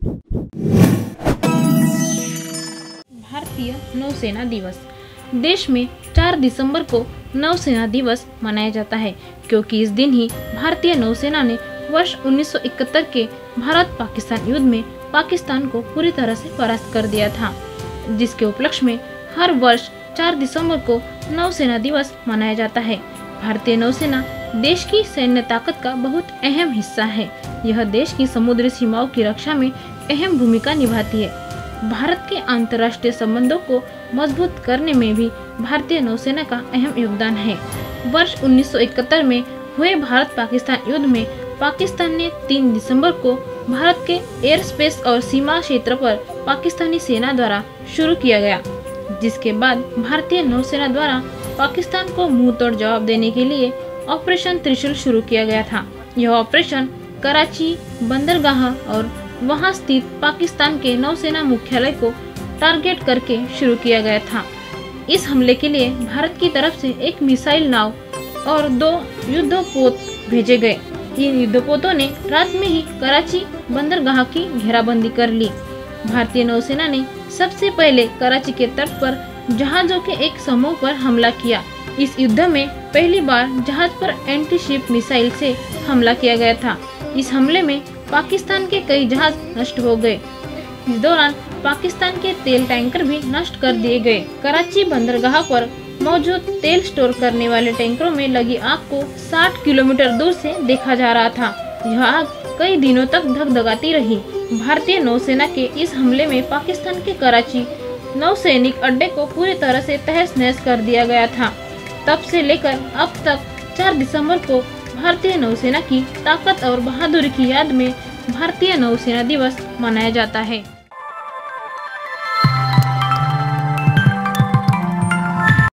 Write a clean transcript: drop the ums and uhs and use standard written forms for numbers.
भारतीय नौसेना दिवस। देश में 4 दिसंबर को नौसेना दिवस मनाया जाता है, क्योंकि इस दिन ही भारतीय नौसेना ने वर्ष 1971 के भारत पाकिस्तान युद्ध में पाकिस्तान को पूरी तरह से परास्त कर दिया था, जिसके उपलक्ष्य में हर वर्ष 4 दिसंबर को नौसेना दिवस मनाया जाता है। भारतीय नौसेना देश की सैन्य ताकत का बहुत अहम हिस्सा है। यह देश की समुद्री सीमाओं की रक्षा में अहम भूमिका निभाती है। भारत के अंतर्राष्ट्रीय संबंधों को मजबूत करने में भी भारतीय नौसेना का अहम योगदान है। वर्ष 1971 में हुए भारत पाकिस्तान युद्ध में पाकिस्तान ने 3 दिसंबर को भारत के एयर स्पेस और सीमा क्षेत्र पर पाकिस्तानी सेना द्वारा शुरू किया गया, जिसके बाद भारतीय नौसेना द्वारा पाकिस्तान को मुंह तोड़ जवाब देने के लिए ऑपरेशन त्रिशूल शुरू किया गया था। यह ऑपरेशन कराची बंदरगाह और वहां स्थित पाकिस्तान के नौसेना मुख्यालय को टारगेट करके शुरू किया गया था। इस हमले के लिए भारत की तरफ से एक मिसाइल नाव और 2 युद्धपोत भेजे गए। इन युद्धपोतों ने रात में ही कराची बंदरगाह की घेराबंदी कर ली। भारतीय नौसेना ने सबसे पहले कराची के तट पर जहाजों के एक समूह पर हमला किया। इस युद्ध में पहली बार जहाज पर एंटी शिप मिसाइल से हमला किया गया था। इस हमले में पाकिस्तान के कई जहाज नष्ट हो गए। इस दौरान पाकिस्तान के तेल टैंकर भी नष्ट कर दिए गए। कराची बंदरगाह पर मौजूद तेल स्टोर करने वाले टैंकरों में लगी आग को 60 किलोमीटर दूर से देखा जा रहा था। यह आग कई दिनों तक धगधगाती रही। भारतीय नौसेना के इस हमले में पाकिस्तान के कराची नौसैनिक अड्डे को पूरी तरह से तहस नहस कर दिया गया था। तब से लेकर अब तक 4 दिसंबर को भारतीय नौसेना की ताकत और बहादुरी की याद में भारतीय नौसेना दिवस मनाया जाता है।